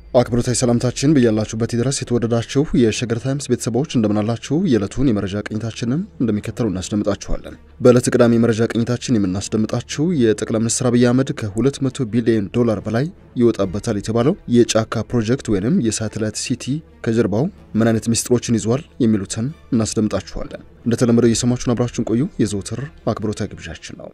አክብሮታዊ ሰላምታችን በያላችሁበት ድረስ የተወደዳችሁ የሸገር ታይምስ ቤተሰቦች እንደምናላችሁ የዕለቱን የመረጃ ቅኝታችንን እንደሚከተለው እናስደምጣችኋለን። በዕለቱ ቅዳሜ የመረጃ ቅኝታችን የምናስደምጣችሁ የጠቅላይ ሚኒስትር አብይ አህመድ ከ$200 ቢሊዮን በላይ ይወጣበታል የተባለው የጫካ ፕሮጀክት ወይንም የሳተላይት ሲቲ ከጀርባው ምን አይነት ሚስጥሮችን ይዟል የሚሉትን እናስደምጣችኋለን። እንደተለመደው እየሰማችሁን አብራችሁን ቆዩ የዘውትር አክብሮታዊ ግብዣችን ነው።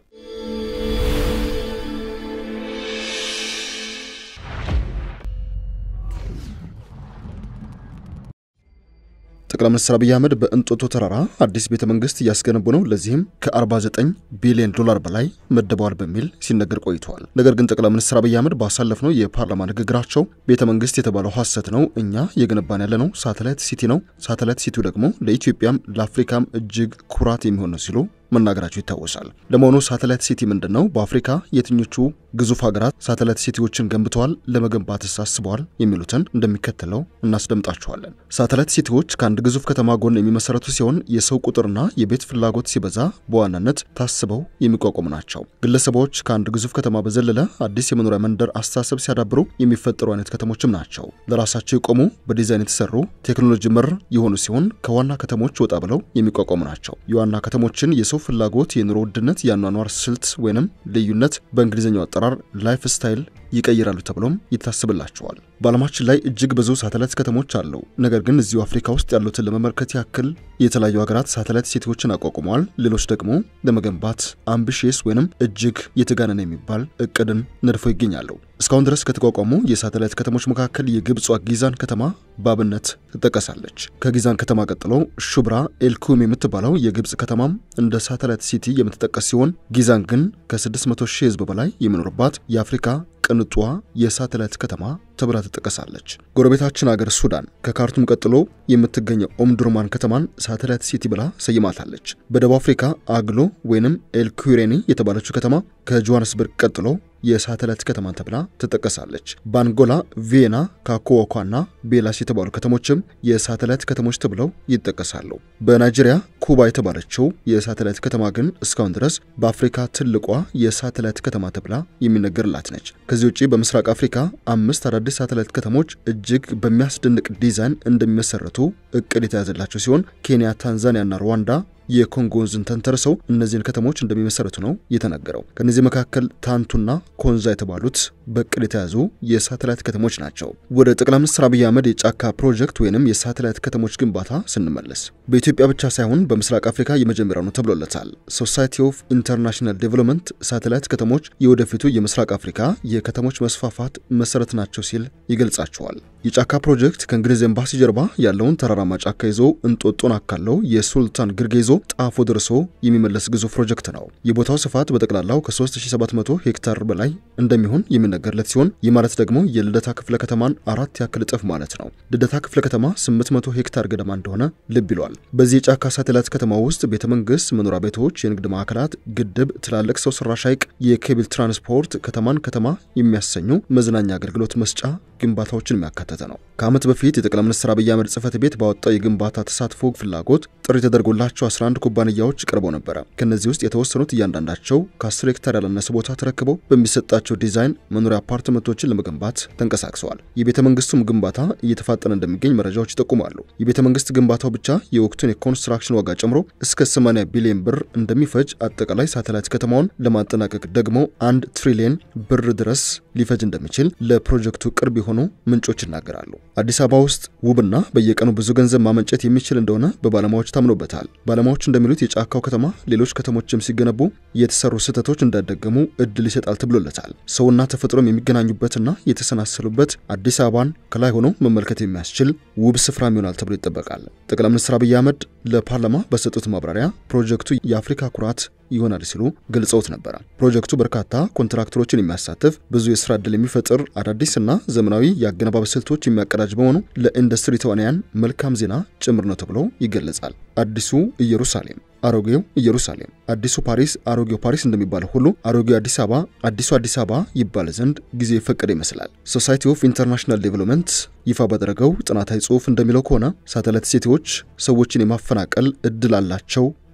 ጠቅላይ ሚኒስትር አብይ አህመድ በእንጦጦ ተራራ አዲስ ቤተ መንግስት ያስገነቡ ነው። ለዚህም ከ$49 ቢሊዮን በላይ መደበዋል በሚል ሲነገር ቆይቷል። ነገር ግን ጠቅላይ ሚኒስትር አብይ አህመድ ባሳለፍነው የፓርላማ ንግግራቸው ቤተ መንግስት የተባለው ሐሰት ነው፣ እኛ የገነባን ያለነው ሳተላይት ሲቲ ነው፣ ሳተላይት ሲቲው ደግሞ ለኢትዮጵያም ለአፍሪካም እጅግ ኩራት የሚሆን ነው ሲሉ መናገራቸው ይታወሳል። ለመሆኑ ሳተላይት ሲቲ ምንድነው? በአፍሪካ የትኞቹ ግዙፍ ሀገራት ሳተላይት ሲቲዎችን ገንብተዋል? ለመገንባትስ አስበዋል? የሚሉትን እንደሚከተለው እናስደምጣችኋለን። ሳተላይት ሲቲዎች ከአንድ ግዙፍ ከተማ ጎን የሚመሰረቱ ሲሆን የሰው ቁጥርና የቤት ፍላጎት ሲበዛ በዋናነት ታስበው የሚቋቋሙ ናቸው። ግለሰቦች ከአንድ ግዙፍ ከተማ በዘለለ አዲስ የመኖሪያ መንደር አስተሳሰብ ሲያዳብሩ የሚፈጠሩ አይነት ከተሞችም ናቸው። ለራሳቸው የቆሙ በዲዛይን የተሰሩ ቴክኖሎጂ መር የሆኑ ሲሆን ከዋና ከተሞች ወጣ ብለው የሚቋቋሙ ናቸው። የዋና ከተሞችን የሰው ፍላጎት፣ የኑሮ ውድነት፣ የአኗኗር ስልት ወይንም ልዩነት በእንግሊዝኛው አጠራር ላይፍ ስታይል ይቀይራሉ ተብሎም ይታሰብላቸዋል። በዓለማችን ላይ እጅግ ብዙ ሳተላይት ከተሞች አሉ። ነገር ግን እዚሁ አፍሪካ ውስጥ ያሉትን ለመመልከት ያክል የተለያዩ ሀገራት ሳተላይት ሲቲዎችን አቋቁመዋል። ሌሎች ደግሞ ለመገንባት አምቢሺየስ ወይንም እጅግ የተጋነነ የሚባል እቅድን ነድፈው ይገኛሉ። እስካሁን ድረስ ከተቋቋሙ የሳተላይት ከተሞች መካከል የግብጿ ጊዛን ከተማ በአብነት ትጠቀሳለች። ከጊዛን ከተማ ቀጥሎ ሹብራ ኤልኩም የምትባለው የግብጽ ከተማም እንደ ሳተላይት ሲቲ የምትጠቀስ ሲሆን ጊዛን ግን ከ600,000 ሕዝብ በላይ የሚኖርባት የአፍሪካ ቅንጧ የሳተላይት ከተማ ተብላ ትጠቀሳለች። ጎረቤታችን ሀገር ሱዳን ከካርቱም ቀጥሎ የምትገኘው ኦምዱርማን ከተማን ሳተላይት ሲቲ ብላ ሰይማታለች። በደቡብ አፍሪካ አግሎ ወይንም ኤልኩሬኒ የተባለችው ከተማ ከጆሃንስበርግ ቀጥሎ የሳተላይት ከተማ ተብላ ትጠቀሳለች። በአንጎላ ቪየና፣ ካኮዋኳና ቤላስ የተባሉ ከተሞችም የሳተላይት ከተሞች ተብለው ይጠቀሳሉ። በናይጄሪያ ኩባ የተባለችው የሳተላይት ከተማ ግን እስካሁን ድረስ በአፍሪካ ትልቋ የሳተላይት ከተማ ተብላ የሚነገርላት ነች። ከዚህ ውጪ በምስራቅ አፍሪካ 5 አዳዲስ ሳተላይት ከተሞች እጅግ በሚያስደንቅ ዲዛይን እንደሚመሰረቱ እቅድ የተያዘላቸው ሲሆን ኬንያ፣ ታንዛኒያና ሩዋንዳ የኮንጎ ወንዝን ተንተርሰው እነዚህን ከተሞች እንደሚመሰረቱ ነው የተነገረው። ከነዚህ መካከል ታንቱና ኮንዛ የተባሉት በቅድ የተያዙ የሳተላይት ከተሞች ናቸው። ወደ ጠቅላይ ሚኒስትር አብይ አህመድ የጫካ ፕሮጀክት ወይንም የሳተላይት ከተሞች ግንባታ ስንመለስ በኢትዮጵያ ብቻ ሳይሆን በምስራቅ አፍሪካ የመጀመሪያው ነው ተብሎለታል። ሶሳይቲ ኦፍ ኢንተርናሽናል ዴቨሎፕመንት ሳተላይት ከተሞች የወደፊቱ የምስራቅ አፍሪካ የከተሞች መስፋፋት መሰረት ናቸው ሲል ይገልጻቸዋል። የጫካ ፕሮጀክት ከእንግሊዝ ኤምባሲ ጀርባ ያለውን ተራራማ ጫካ ይዞ እንጦጦን አካለው የሱልጣን ግርጌ ይዞ ጣፎ ደርሶ የሚመለስ ግዙፍ ፕሮጀክት ነው። የቦታው ስፋት በጠቅላላው ከ3700 ሄክታር በላይ እንደሚሆን የሚነገርለት ሲሆን ይህ ማለት ደግሞ የልደታ ክፍለ ከተማን 4 ያክል እጥፍ ማለት ነው። ልደታ ክፍለ ከተማ 800 ሄክታር ገደማ እንደሆነ ልብ ይሏል። በዚህ ጫካ ሳተላይት ከተማ ውስጥ ቤተ መንግስት፣ መኖሪያ ቤቶች፣ የንግድ ማዕከላት፣ ግድብ፣ ትላልቅ ሰው ሰራሽ ሐይቅ፣ የኬብል ትራንስፖርት፣ ከተማን ከተማ የሚያሰኙ መዝናኛ አገልግሎት መስጫ ግንባታዎችን የሚያካተተ ነው። ከዓመት በፊት የጠቅላይ ሚኒስትር አብይ አህመድ ጽሕፈት ቤት ባወጣው የግንባታ ተሳትፎ ፍላጎት ጥሪ ተደርጎላቸው 11 ኩባንያዎች ቀርበው ነበር። ከነዚህ ውስጥ የተወሰኑት እያንዳንዳቸው ከ10 ሄክታር ያላነሰ ቦታ ተረክበው በሚሰጣቸው ዲዛይን መኖሪያ አፓርትመንቶችን ለመገንባት ተንቀሳቅሰዋል። የቤተ መንግስቱም ግንባታ እየተፋጠነ እንደሚገኝ መረጃዎች ይጠቁማሉ። የቤተ መንግስት ግንባታው ብቻ የወቅቱን የኮንስትራክሽን ዋጋ ጨምሮ እስከ 80 ቢሊዮን ብር እንደሚፈጅ፣ አጠቃላይ ሳተላይት ከተማውን ለማጠናቀቅ ደግሞ 1 ትሪሊዮን ብር ድረስ ሊፈጅ እንደሚችል ለፕሮጀክቱ ቅርብ የሆኑ ምንጮች ይናገራሉ። አዲስ አበባ ውስጥ ውብና በየቀኑ ብዙ ገንዘብ ማመንጨት የሚችል እንደሆነ በባለሙያዎች ታምኖበታል። ባለሙያዎች እንደሚሉት የጫካው ከተማ ሌሎች ከተሞችም ሲገነቡ የተሰሩ ስህተቶች እንዳይደገሙ እድል ይሰጣል ተብሎለታል። ሰውና ተፈጥሮም የሚገናኙበትና የተሰናሰሉበት አዲስ አበባን ከላይ ሆኖ መመልከት የሚያስችል ውብ ስፍራ ይሆናል ተብሎ ይጠበቃል። ጠቅላይ ሚኒስትር አብይ አህመድ ለፓርላማ በሰጡት ማብራሪያ ፕሮጀክቱ የአፍሪካ ኩራት ይሆናል ሲሉ ገልጸውት ነበር። ፕሮጀክቱ በርካታ ኮንትራክተሮችን የሚያሳትፍ፣ ብዙ የሥራ ዕድል የሚፈጥር፣ አዳዲስና ዘመናዊ የአገነባብ ስልቶች የሚያቀዳጅ በመሆኑ ለኢንዱስትሪ ተዋናያን መልካም ዜና ጭምር ነው ተብሎ ይገለጻል። አዲሱ ኢየሩሳሌም፣ አሮጌው ኢየሩሳሌም፣ አዲሱ ፓሪስ፣ አሮጌው ፓሪስ እንደሚባለው ሁሉ አሮጌው አዲስ አበባ፣ አዲሱ አዲስ አበባ ይባል ዘንድ ጊዜ ፈቀደ ይመስላል። ሶሳይቲ ኦፍ ኢንተርናሽናል ዴቨሎፕመንት ይፋ ባደረገው ጥናታዊ ጽሑፍ እንደሚለው ከሆነ ሳተላይት ሲቲዎች ሰዎችን የማፈናቀል እድል አላቸው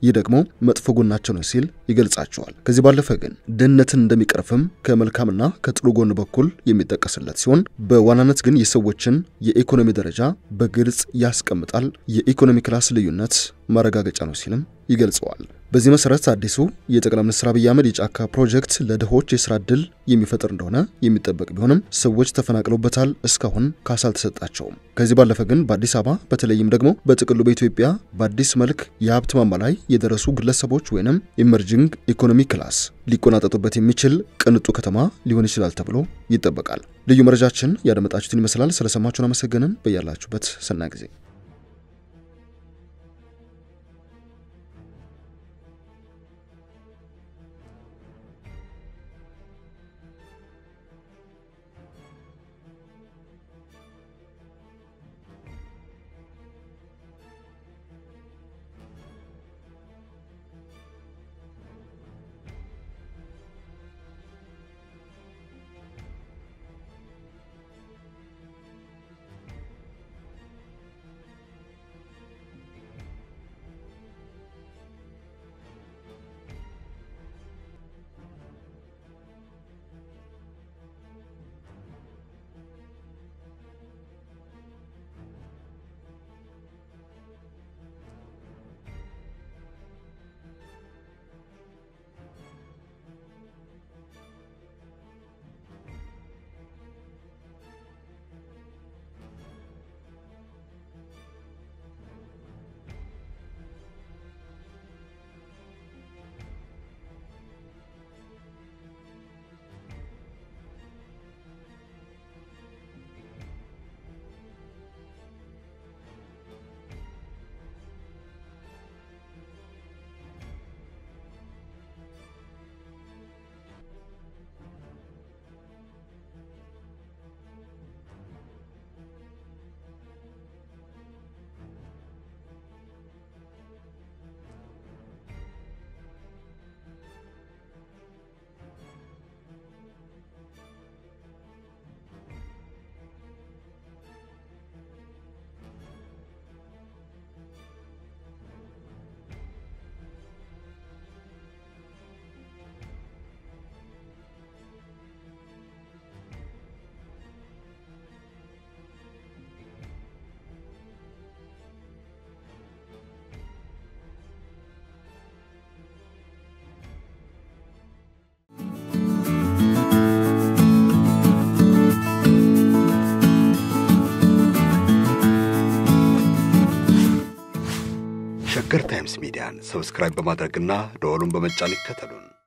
ይህ ደግሞ መጥፎ ጎናቸው ነው ሲል ይገልጻቸዋል። ከዚህ ባለፈ ግን ድህነትን እንደሚቀርፍም ከመልካምና ከጥሩ ጎን በኩል የሚጠቀስለት ሲሆን በዋናነት ግን የሰዎችን የኢኮኖሚ ደረጃ በግልጽ ያስቀምጣል፣ የኢኮኖሚ ክላስ ልዩነት ማረጋገጫ ነው ሲልም ይገልጸዋል። በዚህ መሰረት አዲሱ የጠቅላይ ሚኒስትር አብይ አህመድ የጫካ ፕሮጀክት ለድሆች የሥራ ዕድል የሚፈጥር እንደሆነ የሚጠበቅ ቢሆንም ሰዎች ተፈናቅለውበታል፣ እስካሁን ካሳ አልተሰጣቸውም። ከዚህ ባለፈ ግን በአዲስ አበባ በተለይም ደግሞ በጥቅሉ በኢትዮጵያ በአዲስ መልክ የሀብት ማማ ላይ የደረሱ ግለሰቦች ወይንም ኢመርጂንግ ኢኮኖሚ ክላስ ሊቆናጠጡበት የሚችል ቅንጡ ከተማ ሊሆን ይችላል ተብሎ ይጠበቃል። ልዩ መረጃችን ያደመጣችሁትን ይመስላል። ስለሰማችሁን አመሰግነን። በያላችሁበት ሰናይ ጊዜ ሸገር ታይምስ ሚዲያን ሰብስክራይብ በማድረግና ደወሉን በመጫን ይከተሉን።